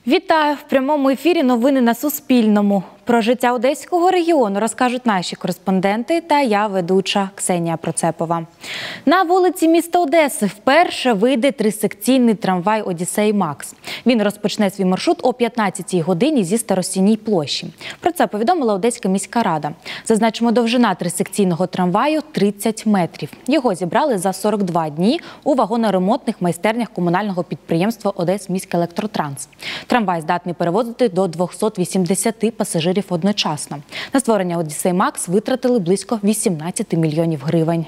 Вітаю! В прямому ефірі новини на Суспільному. Про життя Одеського регіону розкажуть наші кореспонденти та я, ведуча Ксенія Процепова. На вулиці міста Одеси вперше вийде трисекційний трамвай «Одіссей Макс». Він розпочне свій маршрут о 15-й годині зі Старостійній площі. Про це повідомила Одеська міська рада. Зазначимо, довжина трисекційного трамваю – 30 метрів. Його зібрали за 42 дні у вагоноремонтних майстернях комунального підприємства «Одесміськелектротранс». Трамвай здатний перевозити до 280 пасажирів одночасно. На створення «Одіссей Макс» витратили близько 18 мільйонів гривень.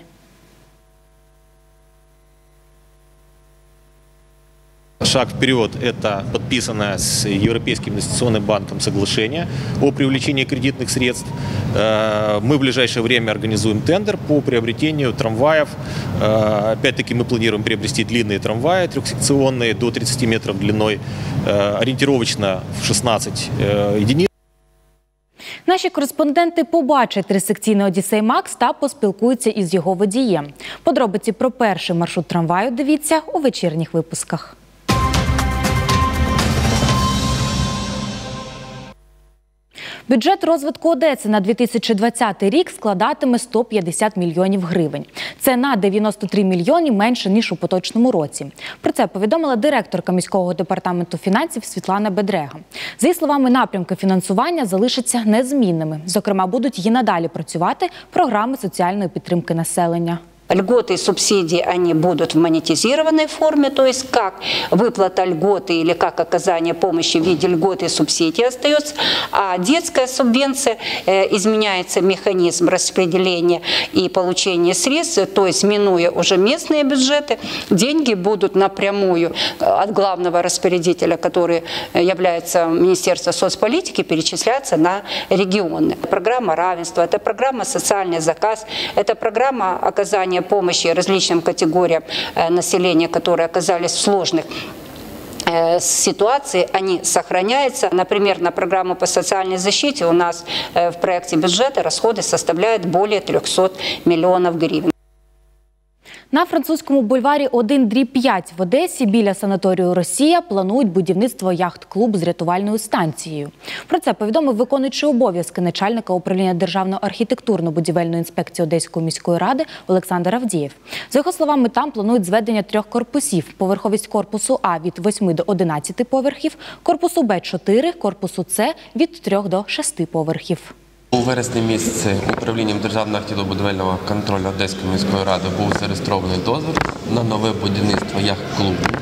Шаг вперед – это подписанное с Европейским инвестиционным банком соглашение о привлечении кредитных средств. Мы в ближайшее время организуем тендер по приобретению трамваев. Опять-таки мы планируем приобрести длинные трамваи, трехсекционные, до 30 метров длиной, ориентировочно в 16 единиц. Наші кореспонденти побачать трисекційний «Одіссей Макс» та поспілкуються із його водієм. Подробиці про перший маршрут трамваю дивіться у вечірніх випусках. Бюджет розвитку Одеси на 2020 рік складатиме 150 мільйонів гривень. Це на 93 мільйони менше, ніж у поточному році. Про це повідомила директорка міського департаменту фінансів Світлана Бедрега. За її словами, напрямки фінансування залишаться незмінними. Зокрема, будуть і надалі працювати програми соціальної підтримки населення. Льготы и субсидии, они будут в монетизированной форме, то есть как выплата льготы или как оказание помощи в виде льготы и субсидий остается, а детская субвенция, изменяется механизм распределения и получения средств, то есть минуя уже местные бюджеты, деньги будут напрямую от главного распорядителя, который является Министерство соцполитики, перечисляться на регионы. Программа равенства, это программа социальный заказ, это программа оказания помощи различным категориям населения, которые оказались в сложных ситуации, они сохраняются. Например, на программу по социальной защите у нас в проекте бюджета расходы составляют более 300 миллионов гривен. На Французькому бульварі 1/5 в Одесі біля санаторію «Росія» планують будівництво яхт-клуб з рятувальною станцією. Про це повідомив виконуючий обов'язки начальника управління Державної архітектурно-будівельної інспекції Одеської міської ради Олександр Авдієв. За його словами, там планують зведення 3 корпусів. Поверховість корпусу А від 8 до 11 поверхів, корпусу Б – 4, корпусу С – від 3 до 6 поверхів. У вересні місяці управлінням Державного архітектурно-будівельного контролю Одеської міської ради був зареєстрований дозвіл на нове будівництво яхт-клубу.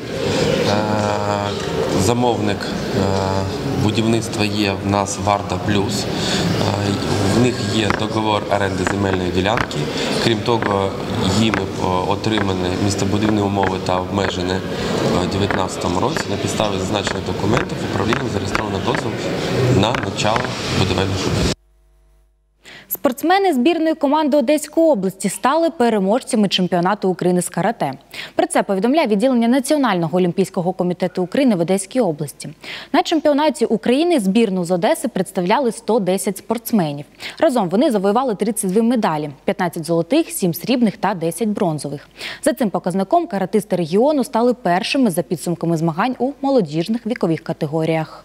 Замовник будівництва є в нас «Варта Плюс». В них є договор оренди земельної ділянки. Крім того, їм отримані містобудівні умови та обмежені у 2019 році. На підставі зазначених документів управлінням зареєстровано дозвіл на початок будівельних робіт. Спортсмени збірної команди Одеської області стали переможцями чемпіонату України з карате. Про це повідомляє відділення Національного олімпійського комітету України в Одеській області. На чемпіонаті України збірну з Одеси представляли 110 спортсменів. Разом вони завоювали 32 медалі – 15 золотих, 7 срібних та 10 бронзових. За цим показником каратисти регіону стали першими за підсумками змагань у молодіжних вікових категоріях.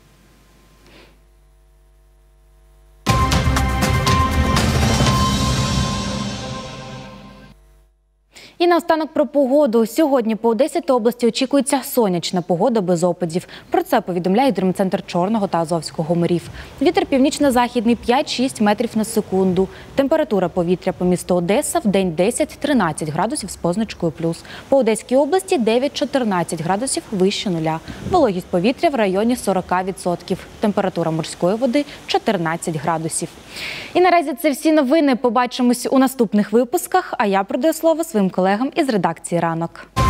І наостанок про погоду. Сьогодні по Одесі та області очікується сонячна погода без опадів. Про це повідомляє Гідрометцентр Чорного та Азовського морів. Вітер північно-західний 5-6 метрів на секунду. Температура повітря по місту Одеса в день 10-13 градусів з позначкою плюс. По Одеській області 9-14 градусів вище нуля. Вологість повітря в районі 40%. Температура морської води 14 градусів. І наразі це всі новини. Побачимось у наступних випусках, а я передаю слово своїм колегам із редакції «Ранок».